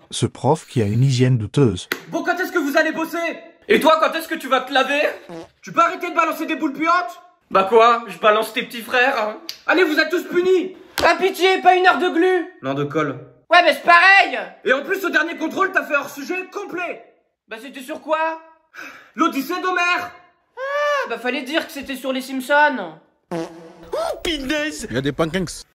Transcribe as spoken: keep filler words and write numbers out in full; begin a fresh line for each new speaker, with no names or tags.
Ce prof qui a une hygiène douteuse.
Bon, quand est-ce que vous allez bosser?
Et toi, quand est-ce que tu vas te laver?
Tu peux arrêter de balancer des boules puantes?
Bah quoi? Je balance tes petits frères hein.
Allez, vous êtes tous punis.
Ah pitié, pas une heure de glu.
Non, de colle.
Ouais mais c'est pareil.
Et en plus, au dernier contrôle, t'as fait hors sujet complet.
Bah c'était sur quoi?
L'Odyssée d'Homère.
Ah bah fallait dire que c'était sur les Simpsons.
Il y a des pancakes.